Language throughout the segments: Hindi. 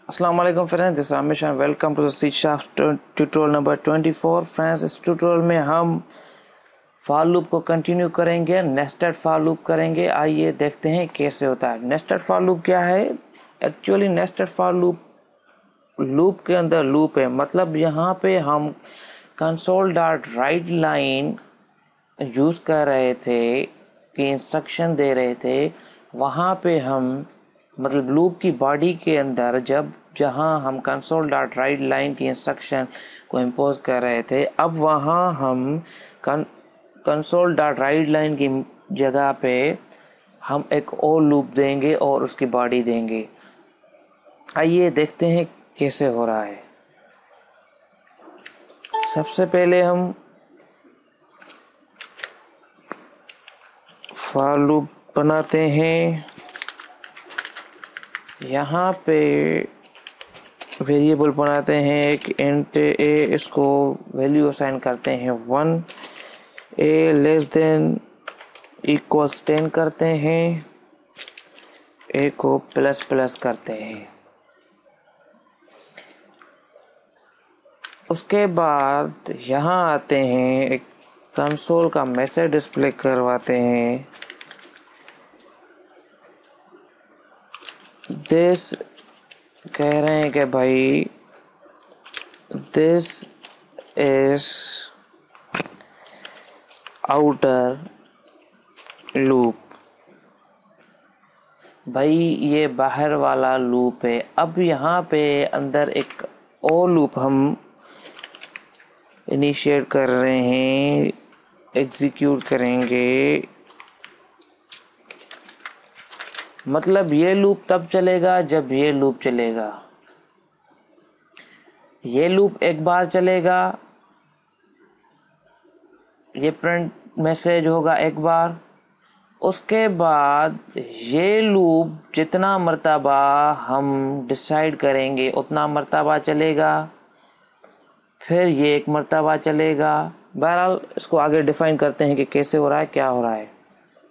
Assalamu alaikum friends, this is Amish and welcome to the C Sharp tutorial number 24. Friends, इस ट्यूटोरियल में हम फॉर लूप को कंटिन्यू करेंगे, नेस्टेड फॉर लूप करेंगे। आइए देखते हैं कैसे होता है। नेस्टेड फॉर लूप क्या है? एक्चुअली नेस्टेड फॉर लूप के अंदर लूप है, मतलब यहाँ पे हम console dot write line use कर रहे थे कि इंस्ट्रक्शन दे रहे थे। वहाँ पे हम मतलब लूप की बॉडी के अंदर जहाँ हम कंसोल डॉट राइट लाइन की इंस्ट्रक्शन को इम्पोज कर रहे थे, अब वहाँ हम कंसोल डॉट राइट लाइन की जगह पे हम एक और लूप देंगे और उसकी बॉडी देंगे। आइए देखते हैं कैसे हो रहा है। सबसे पहले हम फॉर लूप बनाते हैं। यहाँ पे वेरिएबल बनाते हैं एक इंट ए, इसको वैल्यू असाइन करते हैं 1, ए लेस देन इक्वल्स 10 करते हैं, ए को प्लस प्लस करते हैं। उसके बाद यहाँ आते हैं, एक कंसोल का मैसेज डिस्प्ले करवाते हैं। दिस कह रहे हैं कि भाई दिस इज आउटर लूप, भाई ये बाहर वाला लूप है। अब यहाँ पे अंदर एक और लूप हम इनिशिएट कर रहे हैं, एग्जीक्यूट करेंगे। मतलब ये लूप तब चलेगा जब ये लूप चलेगा। ये लूप एक बार चलेगा, ये प्रिंट मैसेज होगा एक बार। उसके बाद ये लूप जितना मर्तबा हम डिसाइड करेंगे उतना मर्तबा चलेगा, फिर ये एक मर्तबा चलेगा। बहरहाल इसको आगे डिफाइन करते हैं कि कैसे हो रहा है, क्या हो रहा है।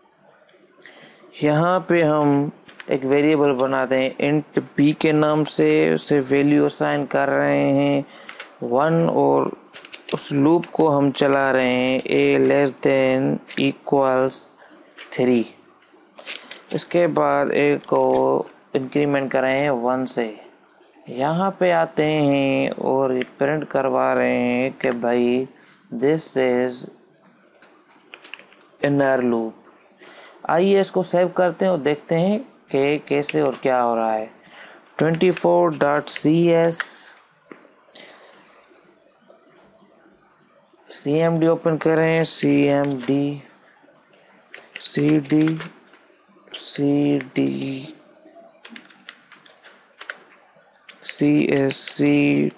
यहाँ पे हम एक वेरिएबल बनाते हैं इंट बी के नाम से, उसे वैल्यू असाइन कर रहे हैं 1 और उस लूप को हम चला रहे हैं ए लेस देन इक्वल्स 3। इसके बाद ए को इंक्रीमेंट कर रहे हैं 1 से। यहाँ पे आते हैं और प्रिंट करवा रहे हैं कि भाई दिस इज इनर लूप। आइए इसको सेव करते हैं और देखते हैं कि कैसे और क्या हो रहा है। 24.cs cmd ओपन करें, cmd cd cd csc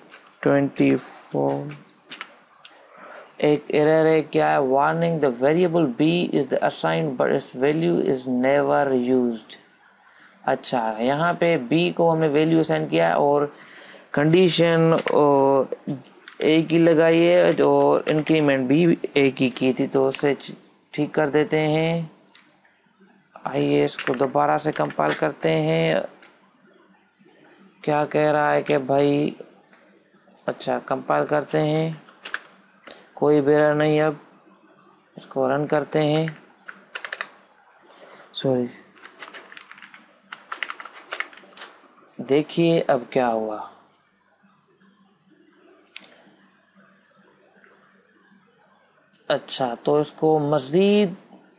24। एक एरर है, क्या है? Warning, the variable b is the assigned but its value is never used. अच्छा, यहाँ पे b को हमने वैल्यू असाइन किया और कंडीशन a की लगाई है और इंक्रीमेंट भी a की थी, तो उसे ठीक कर देते हैं। आइए इसको दोबारा से कंपाइल करते हैं। क्या कह रहा है कि भाई, अच्छा कंपाइल करते हैं, कोई एरर नहीं। अब इसको रन करते हैं। सॉरी, देखिए अब क्या हुआ। अच्छा, तो इसको मज़ीद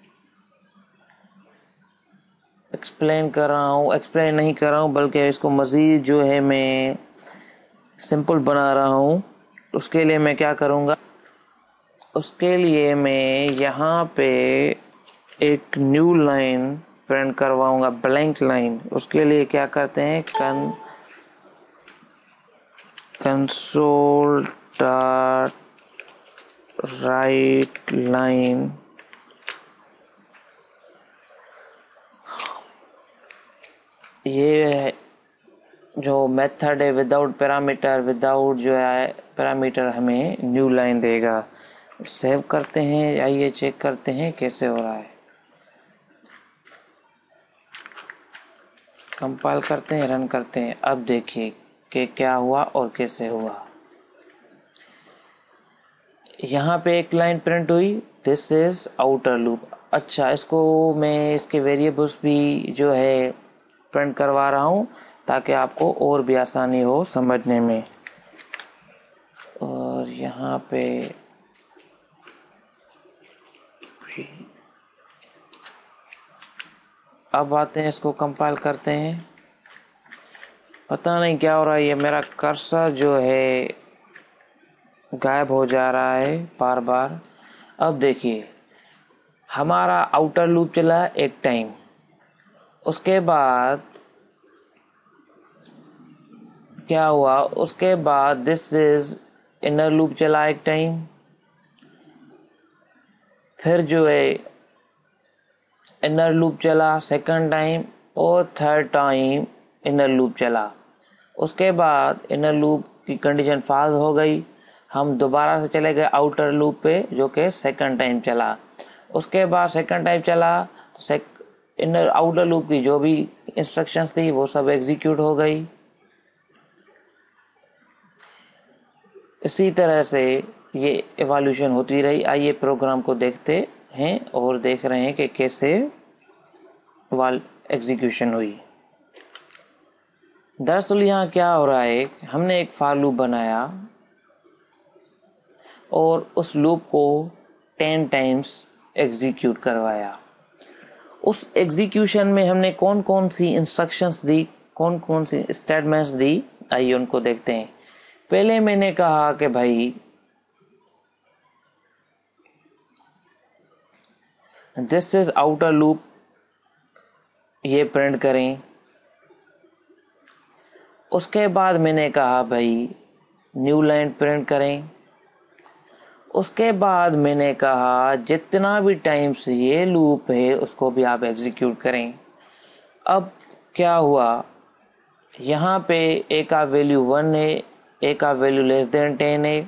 एक्सप्लेन नहीं कर रहा हूँ, बल्कि इसको मज़ीद जो है मैं सिंपल बना रहा हूँ। उसके लिए मैं क्या करूँगा, उसके लिए मैं यहाँ पे एक न्यू लाइन प्रिंट करवाऊँगा, ब्लैंक लाइन। उसके लिए क्या करते हैं, कंसोल डॉट राइट लाइन ये जो मेथड है विदाउट जो है पैरामीटर हमें न्यू लाइन देगा। सेव करते हैं। आइए चेक करते हैं कैसे हो रहा है। कंपाइल करते हैं, रन करते हैं। अब देखिए कि क्या हुआ और कैसे हुआ। यहाँ पे एक लाइन प्रिंट हुई, दिस इज आउटर लूप। अच्छा, इसको मैं इसके वेरिएबल्स भी जो है प्रिंट करवा रहा हूँ ताकि आपको और भी आसानी हो समझने में। और यहाँ पे अब आते हैं, इसको कंपाइल करते हैं। पता नहीं क्या हो रहा है, ये मेरा कर्सर जो है गायब हो जा रहा है बार बार। अब देखिए, हमारा आउटर लूप चला एक टाइम, उसके बाद क्या हुआ, उसके बाद दिस इज इनर लूप चला एक टाइम, फिर जो है इनर लूप चला सेकंड टाइम, और थर्ड टाइम इनर लूप चला। उसके बाद इनर लूप की कंडीशन फॉल्स हो गई, हम दोबारा से चले गए आउटर लूप पे जो कि सेकंड टाइम चला। उसके बाद सेकंड टाइम चला तो इनर आउटर लूप की जो भी इंस्ट्रक्शंस थी वो सब एग्जीक्यूट हो गई। इसी तरह से ये इवोल्यूशन होती रही। आइए प्रोग्राम को देखते हैं और देख रहे हैं कि कैसे वाल एग्जीक्यूशन हुई। दरअसल यहाँ क्या हो रहा है, हमने एक फॉर लूप बनाया और उस लूप को 10 टाइम्स एग्जीक्यूट करवाया। उस एग्जीक्यूशन में हमने कौन कौन सी इंस्ट्रक्शंस दी, कौन कौन सी स्टेटमेंट्स दी, आइए उनको देखते हैं। पहले मैंने कहा कि भाई दिस इज आउटर लूप, ये प्रिंट करें। उसके बाद मैंने कहा भाई न्यू लाइन प्रिंट करें। उसके बाद मैंने कहा जितना भी टाइम्स ये लूप है उसको भी आप एग्जीक्यूट करें। अब क्या हुआ, यहाँ पे ए का वैल्यू 1 है, ए का वैल्यू लेस देन 10 है,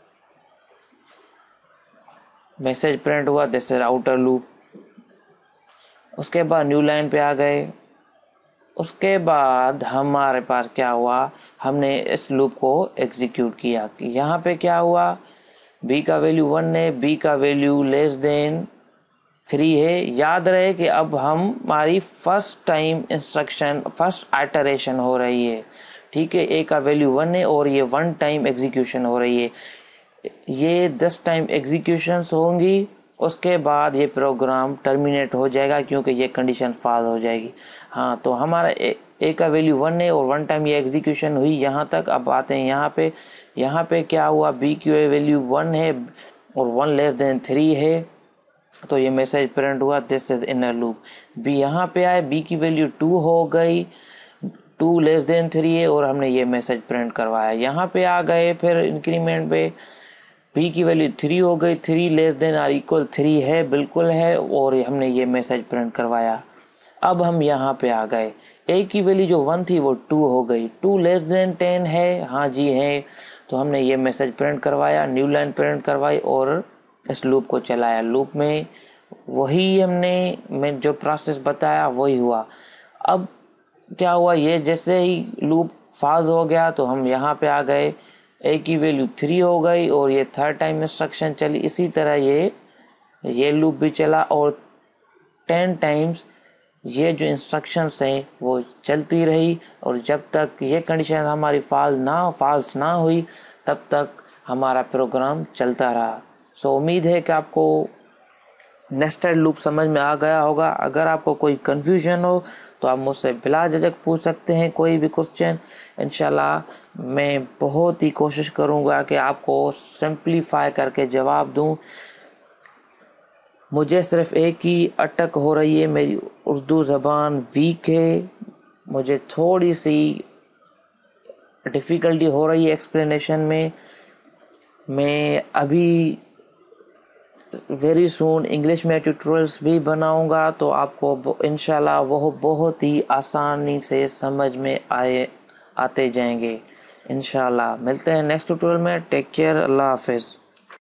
मैसेज प्रिंट हुआ, दिस इज आउटर लूप। उसके बाद न्यू लाइन पे आ गए। उसके बाद हमारे पास क्या हुआ, हमने इस लूप को एग्जीक्यूट किया कि यहाँ पे क्या हुआ, बी का वैल्यू 1 है, बी का वैल्यू लेस देन 3 है। याद रहे कि अब हमारी first time instruction, first iteration हो रही है, ठीक है। ए का वैल्यू 1 है और ये 1 टाइम एग्जीक्यूशन हो रही है। ये 10 टाइम एग्जीक्यूशंस होंगी, उसके बाद ये प्रोग्राम टर्मिनेट हो जाएगा क्योंकि ये कंडीशन फॉल्स हो जाएगी। हाँ, तो हमारा ए का वैल्यू 1 है और 1 टाइम ये एग्जीक्यूशन हुई यहाँ तक। अब आते हैं यहाँ पे क्या हुआ, बी की वैल्यू 1 है और 1 लेस देन 3 है, तो ये मैसेज प्रिंट हुआ, this is inner loop. B यहाँ पे आए, बी की वैल्यू 2 हो गई, 2 लेस देन 3 है और हमने ये मैसेज प्रिंट करवाया। यहाँ पे आ गए फिर इंक्रीमेंट पे, बी की वैल्यू 3 हो गई, 3 लेस देन आर इक्वल 3 है, बिल्कुल है, और हमने ये मैसेज प्रिंट करवाया। अब हम यहाँ पे आ गए, ए की वैल्यू जो 1 थी वो 2 हो गई, 2 लेस देन 10 है, हाँ जी है, तो हमने ये मैसेज प्रिंट करवाया, न्यू लाइन प्रिंट करवाई और इस लूप को चलाया। लूप में वही मैं जो प्रोसेस बताया वही हुआ। अब क्या हुआ, ये जैसे ही लूप फॉल्स हो गया तो हम यहाँ पे आ गए, ए की वैल्यू 3 हो गई और ये थर्ड टाइम इंस्ट्रक्शन चली। इसी तरह ये लूप भी चला और 10 टाइम्स ये जो इंस्ट्रक्शंस हैं वो चलती रही, और जब तक ये कंडीशन हमारी फॉल्स ना हुई तब तक हमारा प्रोग्राम चलता रहा। सो उम्मीद है कि आपको नेस्टेड लूप समझ में आ गया होगा। अगर आपको कोई कंफ्यूजन हो तो आप मुझसे बिला झिझक पूछ सकते हैं कोई भी क्वेश्चन। इंशाल्लाह मैं बहुत ही कोशिश करूंगा कि आपको सिंप्लीफाई करके जवाब दूं। मुझे सिर्फ एक ही अटक हो रही है, मेरी उर्दू ज़बान वीक है, मुझे थोड़ी सी डिफ़िकल्टी हो रही है एक्सप्लेनेशन में। मैं अभी वेरी सून इंग्लिश में ट्यूटोरियल्स भी बनाऊंगा तो आपको इंशाल्लाह वो बहुत ही आसानी से समझ में आते जाएंगे। इंशाल्लाह मिलते हैं नेक्स्ट ट्यूटोरियल में। टेक केयर, अल्लाह हाफिज़।